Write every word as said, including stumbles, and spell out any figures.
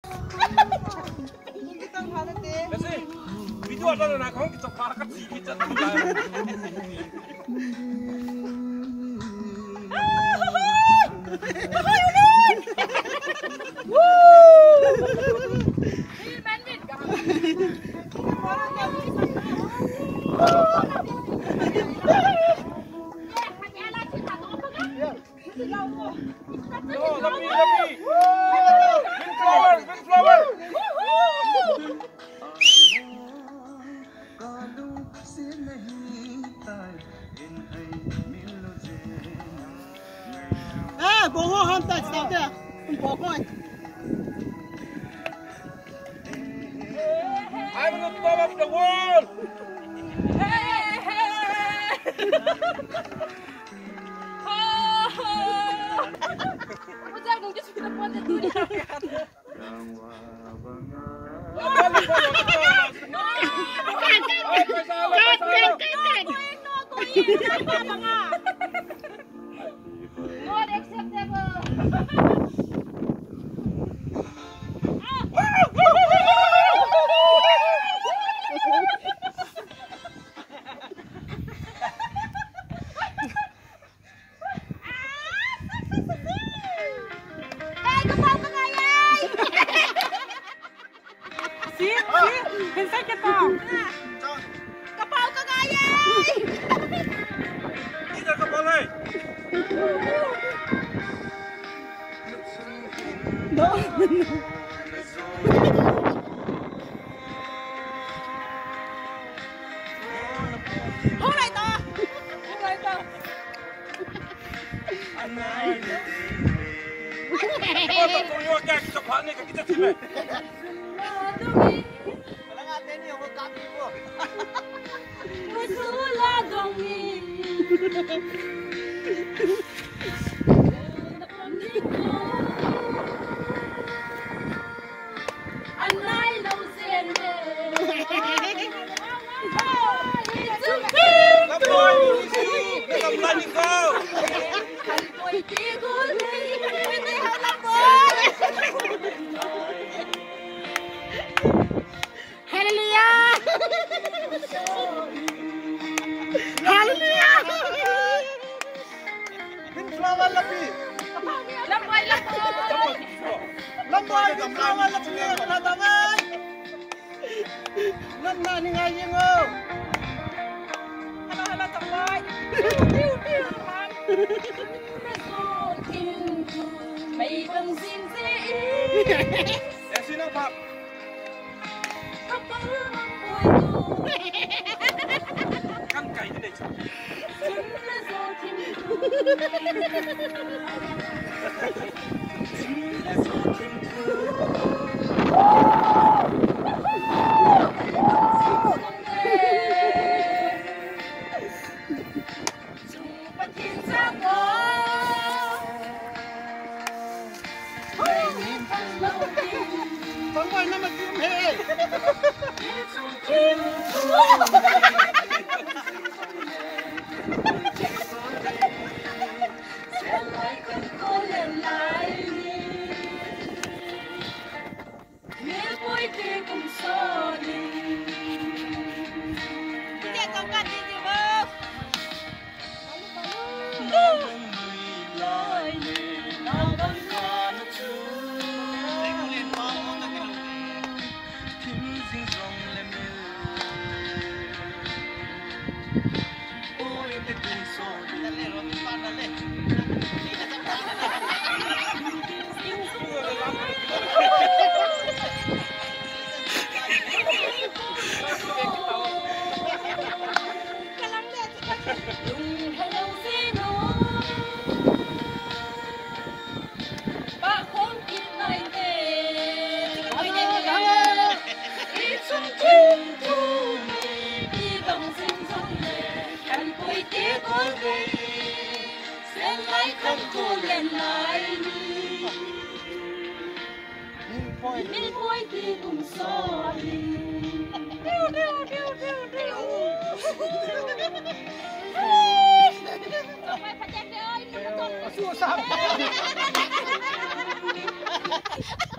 Kasi video ada na kong kita parakat si kita tulah. No, tapi tapi. Wind flower, wind flower. Eh, bongo hantar stop dia. Bongo. I'm on the top of the world. Hey, hey. Aku jangan mungkin sudah buat itu dia. Not acceptable. Si, si, pensai que tao. Kapal ka gaya. Tidak kapalay. No. Alright ta. Alright ta. Kita tunjuk agak kita panik kita tiba. Walang atin yung kapi mo. Masula dongi. Anay lâu sen de. Kapoy, kapoy ikaw. Kapoy tigol. Hindi halap mo. Hallelujah! Hallelujah! Wind flower lapi. Lamboy, lamboy! Lamboy, wind flower lapi. Kalabangan. Nan na ni ngayon mo. Hala, hala, tamboy! Piu, piu, naman! May pansin si Eh sino Pak? Kan kayak gini. Bangkoy na mag-imhe. Mình vui thì cùng so đi. Điu điu điu điu điu. Không phải phải chạy ơi, nó có Suốt sao?